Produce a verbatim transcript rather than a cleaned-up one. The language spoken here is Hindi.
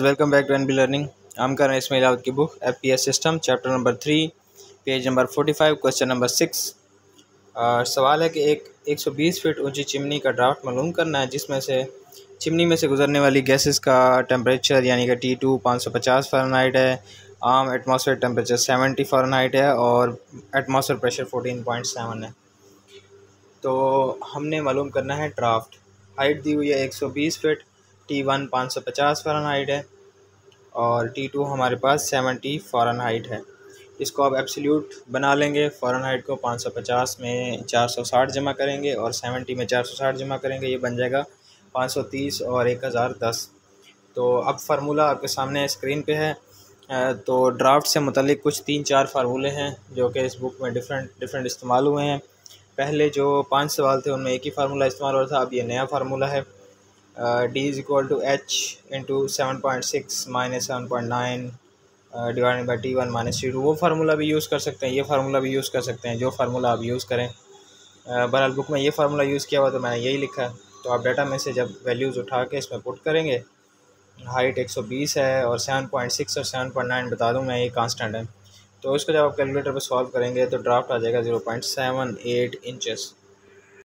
Welcome back to N B learning. हम कर रहे हैं इसमें इलावत की book F P S system chapter number three page number forty five question number six. सवाल है कि एक एक सौ बीस फीट ऊंची चिमनी का ड्राफ्ट मालूम करना है जिसमें से चिमनी में से गुजरने वाली गैसेस का टेम्परेचर यानी कि टी टू पाँच सौ पचास फ़ारेनहाइट है, आम एटमॉस्फेयर टेम्परेचर सेवेंटी फ़ारेनहाइट है और atmosphere pressure fourteen point seven है। तो हमने मालूम करना है ड्राफ्ट। हाइट दी हुई है एक सौ बीस फीट, टी वन पाँच सौ पचास फ़ारेनहाइट है और टी टू हमारे पास सेवेंटी फ़ारेनहाइट है। इसको आप एब्सोल्यूट बना लेंगे। फ़ारेनहाइट को पाँच सौ पचास में चार सौ साठ जमा करेंगे और सेवेंटी में चार सौ साठ जमा करेंगे, ये बन जाएगा पाँच सौ तीस और एक हज़ार दस। तो अब फार्मूला आपके सामने स्क्रीन पे है। तो ड्राफ्ट से मुतल्लिक कुछ तीन चार फार्मूले हैं जो कि इस बुक में डिफरेंट डिफरेंट इस्तेमाल हुए हैं। पहले जो पाँच सवाल थे उनमें एक ही फार्मूला इस्तेमाल हो रहा था, अब ये नया फार्मूला है। D is equal to H into seven point six minus seven point nine divided by T one minus T two. वो फार्मूला भी यूज़ कर सकते हैं, ये फार्मूला भी यूज़ कर सकते हैं, जो फार्मूला आप यूज़ करें। बहरहाल बुक में ये फार्मूला यूज़ किया हुआ तो मैंने यही लिखा है। तो आप डाटा में से जब वैल्यूज़ उठा के इसमें पुट करेंगे, हाइट एक सौ बीस है और सेवन पॉइंट सिक्स और सेवन पॉइंट नाइन बता दूँ मैं, ये कांस्टेंट है। तो इसको जब आप कैलकुलेटर पर सॉल्व करेंगे तो ड्राफ्ट आ जाएगा zero point seven eight inches.